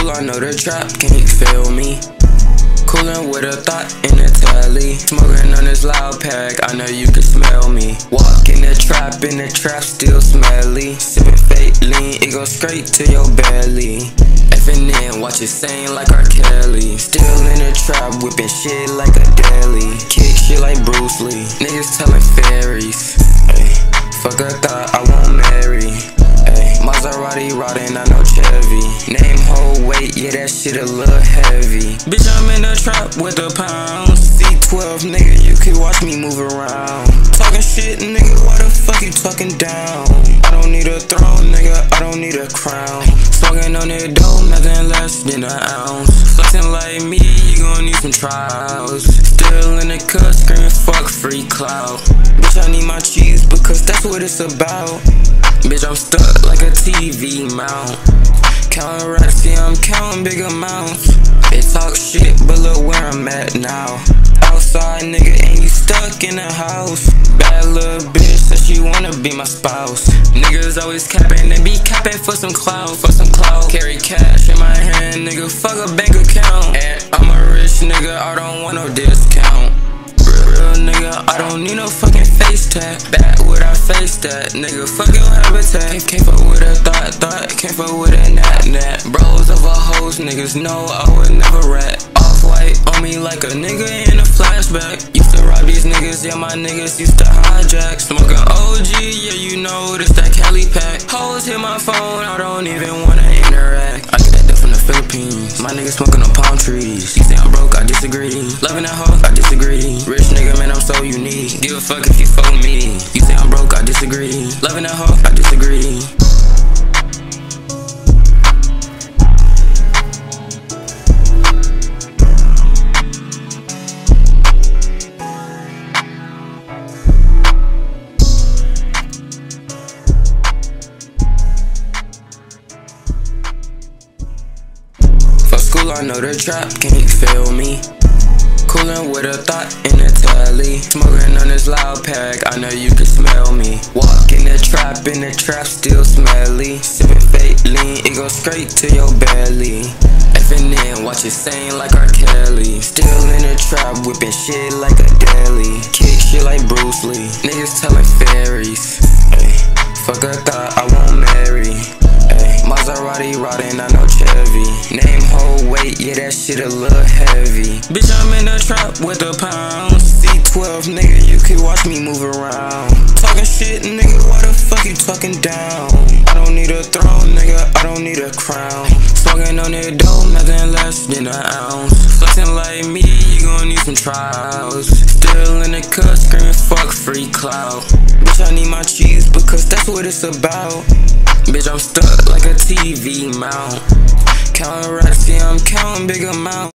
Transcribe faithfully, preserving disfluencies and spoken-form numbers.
school, I know the trap can't fail me. Coolin' with a thought in the telly. Smoking on this loud pack, I know you can smell me. Walk in the trap, in the trap still smelly. Sippin' fake lean, it goes straight to your belly. Effin' in, watch it sing like R. Kelly. Still in the trap, whippin' shit like a deli. Kick shit like Bruce Lee. Niggas tellin' fairies. Ay, fuck a thought, I won't marry. Ay, Maserati riding, I know Chevy. Name, whole weight, yeah, that shit a little heavy. Bitch, I'm in the trap with a pound. C twelve, nigga, you can watch me move around. Talking shit, nigga, why the fuck you talking down? I don't need a throne, nigga, I don't need a crown. Smoking on that dough, nothing less than an ounce. Flexing like me, you gon' need some trials. Still in the cut, screaming fuck free clout. Bitch, I need my cheese because that's what it's about. Bitch, I'm stuck like a T V mount. Counting racks, yeah, I'm counting big amounts. They talk shit, but look where I'm at now. Outside, nigga, and you stuck in the house. Bad little bitch says she wanna be my spouse. Niggas always capping, they be capping for some clout, for some clout. Carry cash in my hand, nigga, fuck a bank account. And I'm a rich nigga, I don't want no discount. Real, real nigga, I don't need no fucking face tag. Back where I face that, nigga, fuck your habitat. Can't fuck with a thought, thought, can't fuck with a nat, nat. Bros over hoes, niggas know I would never rat. Off-white on me like a nigga in a flashback. Used to rob these niggas, yeah, my niggas used to hijack. Smoking O G, yeah, you know this that Cali pack. Hoes hit my phone, I don't even wanna interact. I get that dude from the Philippines, my niggas smoking on palm trees. You say I'm broke, I disagree. Loving that hoe, I disagree. Rich nigga, man, I'm so unique. Give a fuck if you fuck with me. You say I'm broke, I disagree. Loving that hoe, I disagree. I know the trap can't fail me. Coolin' with a thought in the telly. Smoking on this loud pack, I know you can smell me. Walk in the trap, in the trap still smelly. Sippin' fake lean, it goes straight to your belly. Effin' in, watch it sing like R. Kelly. Still in the trap, whippin' shit like a deli. Kick shit like Bruce Lee. Niggas tellin' fairies. Ay, fuck a thought, I won't marry. Ay, Maserati riding, I know Chevy. Name, whole weight, yeah, that shit a little heavy. Bitch, I'm in the trap with a pound. C twelve, nigga, you can watch me move around. Talking shit, nigga, why the fuck you talking down? I don't need a throne, nigga, I don't need a crown. Smoking on that dough, nothing less than an ounce. Flexing like me, you gon' need some trials. Still in the cut, screaming fuck free clout. Bitch, I need my cheese because that's what it's about. Bitch, I'm stuck like a T V mount. Counting racks, yeah, I'm counting big amounts.